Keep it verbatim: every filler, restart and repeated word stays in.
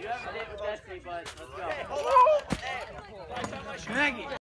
You haven't hit with Destiny, but let's go. Hey, hold on. Hey. Maggie.